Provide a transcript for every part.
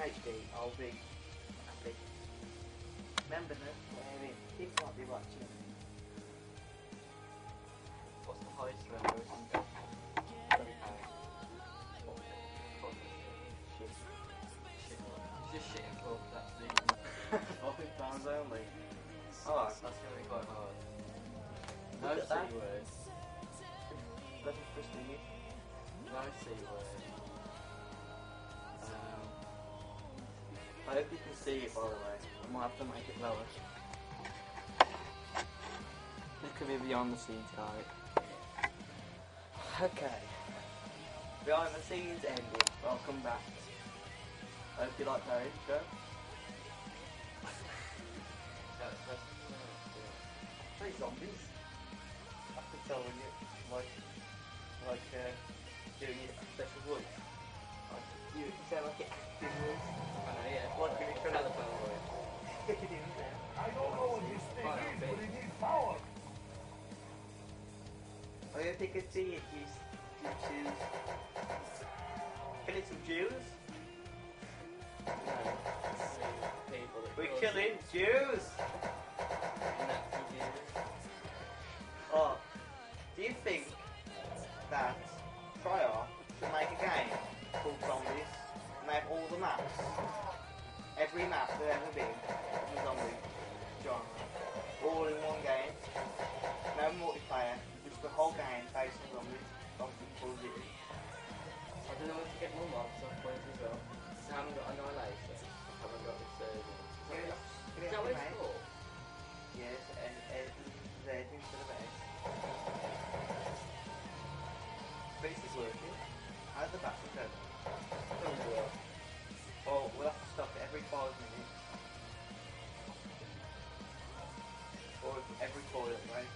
HD, I'll be happy. Remember that, people might be watching. What's the highest level we can go? Shit. Shit. Just shitting for that's the £40 only. Oh, that's gonna be quite hard. No Look at C that. word. That's prestige. No C word. I hope you can see it, by the way. I might have to make it lower. This could be behind the scenes, guys. Okay. Behind the scenes ended. Welcome back. I hope you like that intro. Three zombies. I can tell when you doing your special voice. You sound like it acting voice. I know, yeah. What can you Telephone voice. I don't know what this thing is, but it needs power. I don't think it's see it. You choose. Killing some Jews? People that We're cause killing Jews! Nazi Jews. Oh, do you think that Treyarch should make a game called Zombies and they have all the maps? Every map there's ever been in the zombie genre. All in one game. No multiplayer, just the whole game based on zombies. Zombies Call of Duty. I don't know if to get more mobs off points as well. I haven't got Annihilation. I haven't got Resurgence. Is that what it's called? Yes, and there's instead of S. This is working. How's the battery go? Doesn't work. Well, we'll have to stop it every 5 minutes. Or every toilet break.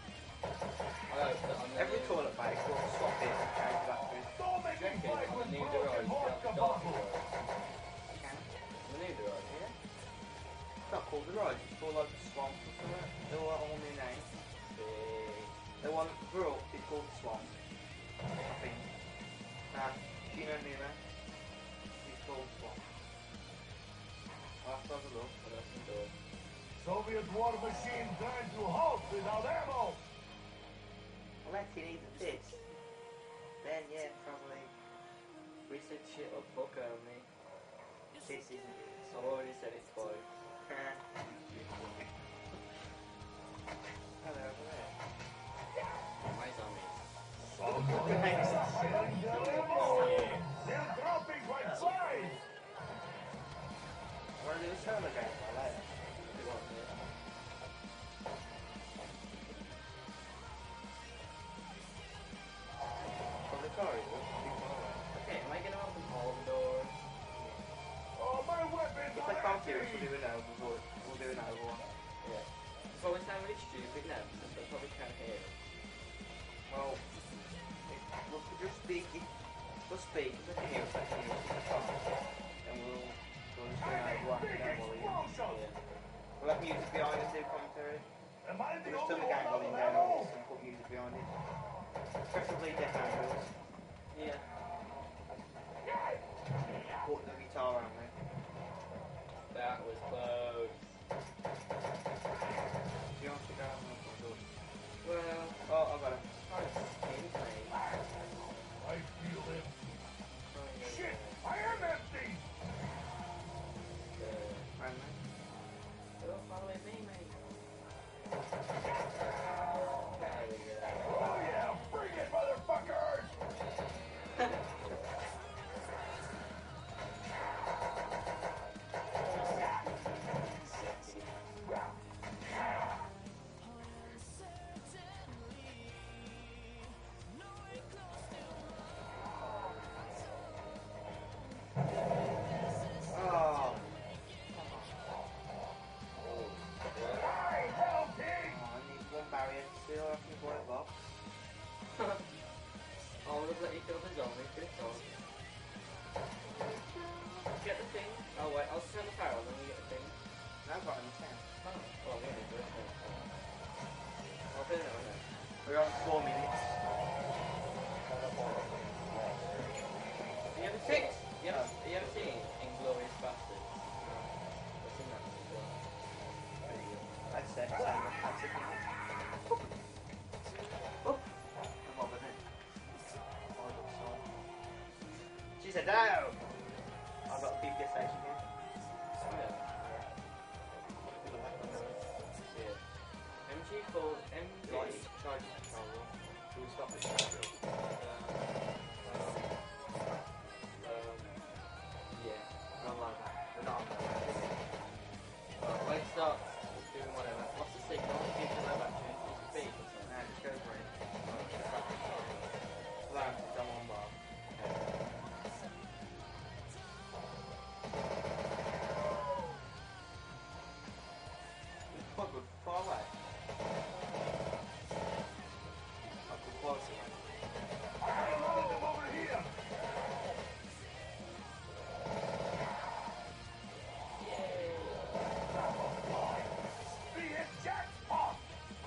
Every toilet break, we'll swap it and change the battery. Don't make me fight On with the new broken garage, vodka dark bottles. garage. Can. The new garage. Yeah. It's not called the Rise, it's called like the Swamp or something. They all have all new names. The one that grew up is called the Swamp. I think. Nah, do you know Nina? It's called Swamp. I'll have to have a look. What else can do? Soviet war machine turned to halt without ammo. Unless he needs a fist. Then yeah, probably. We said shit up, fuck only. This isn't it. So I've already said it twice. Hello, over there. My zombies. They're dropping like flies. I want to do a solo game later. If you want it. From the corridor. Okay, am I gonna open all the doors? Oh, my weapons If are I can't do it, empty. we'll do an over one. Yeah. If I was sound really stupid now, because I probably can't hear it. Well, we'll just speak. We'll speak. If I can hear us, I can hear us. If I can't, then we'll just do an over one. Explosion. We'll have music behind us, do commentary. Am I the We'll just turn only the game one volume out down of on ammo? this and put music behind it. Preferably Death Angels. Yeah. Put the guitar on there. That was close. Do you want to go on the door? Well, Oh, I got it. I was gameplay. I feel it. Shit, I am empty. Right, mate. Don't follow me, mate. Oh yeah, bring it, motherfuckers. Oh. Hi, helping. Oh, I need one barrier still. I can boil it off. I would have let you kill the zombie, good dog. Get the thing. Oh wait, I'll turn the power on, then we get the thing. No, I've got it in the tent. Oh, well, we need to do it. I'll turn it on then. We're on 4 minutes. You ever seen? You ever seen Inglourious Basterds? chicken. Oh, I'm over there. Oh, I got some. She said no! I've got a PPS station here. MG charge controller. Should we stop it? Yeah, not like that. We're not on that. When it starts doing whatever, what's the signal? Gives you low battery, you can speak or something. Nah, just go for it. Alarm, it's on one bar. It's quite good, far away. Up to closer. I wanted them over here. Be a jackpot.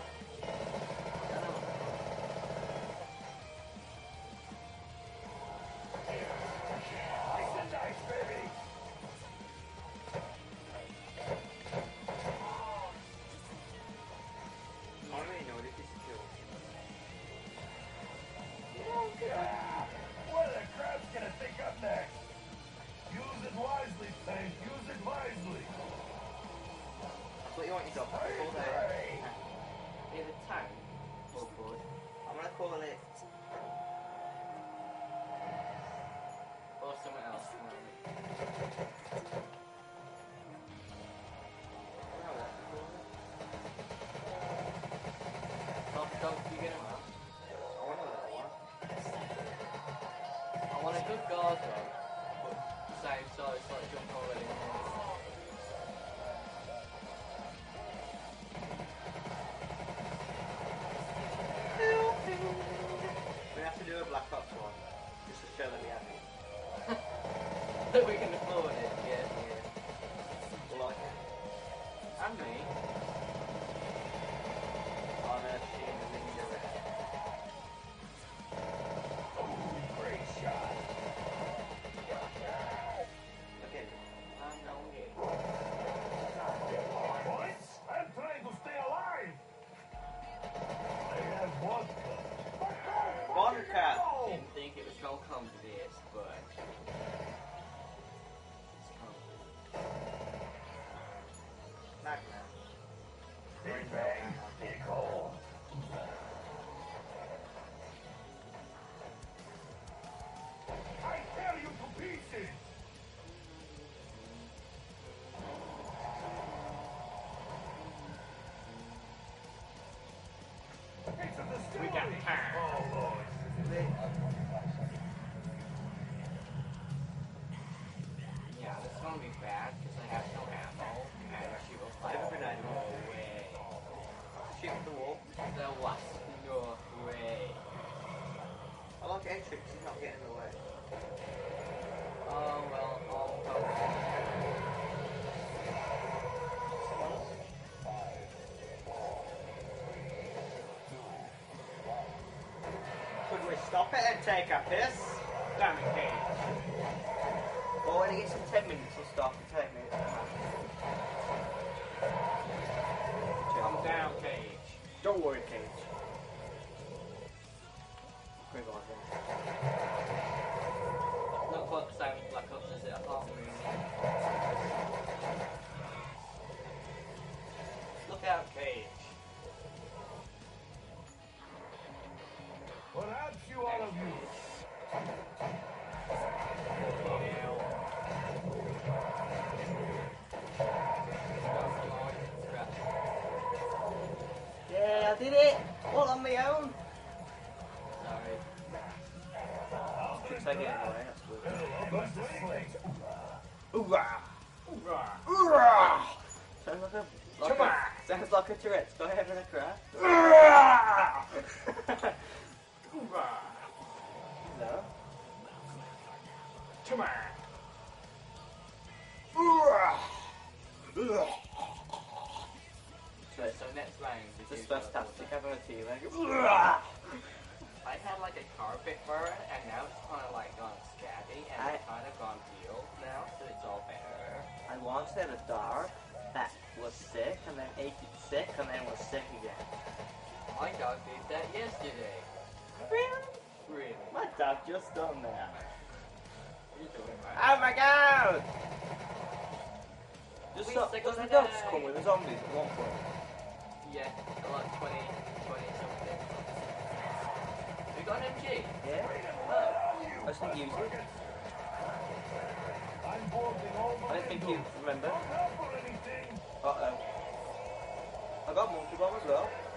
Nice and nice, baby. I don't really know if this is cool. What the crap's gonna think up next? Use it wisely, Tank. Use it wisely. That's what you want yourself to call there. Right. Either tank or bud I'm gonna call it. or someone else. Don't you get him out? I want a little one. I want a good guard dog, but same size, like jump already. We have to do a Black Ops one, just to show that we have it. That we can afford it, yeah. We'll like it. And me. On a machine and then you go red. Great shot. Okay. I'm not it. Boys, I'm trying to stay alive. I have vodka. Vodka. Didn't think it was gonna come to this, but it's come. Magna. Big bang, big hole. I tear you to pieces. It's a distillery. We got time. Oh, Lord. Yeah, that's gonna be bad because I have no ammo and she will fight. Every No way. Shoot the wall. There was no way. I like Atrix, he's not getting in the way. Oh well, I'll probably. Could we stop it and take a piss? Damn it, Kate. Or when it gets to 10 minutes, we'll stop and take minutes. Calm down, Cage. Don't worry, Cage. Quick on then. Not quite the same as Black Ops, is it? Apart from look out, Cage. Perhaps you all of you. Yeah, I did it! All on my own! Sorry. Should take it anyway, that's good. Let's play. Hoorah! Hoorah! Sounds like a Tourette's. Go ahead and a cry. No? Come on. So next round, It's his first tactic ever a T-Leg. I had like a carpet burn, and now it's kind of like gone scabby, and it's kind of gone healed now, so it's all better. I wanted a dark, fat was sick, and then Ake sick, and then was sick again. My dog did that yesterday. Really? Really? My dad just done that. What are you doing, man? Oh my god! We Does sick the on the dogs day. come with the zombies at one point? Yeah, like 20 something. We got an MG? Yeah? Oh. I just think use it. I'm boarding all I don't think you remember. Don't help or anything. Uh-oh. I got Monkey Bomb as well.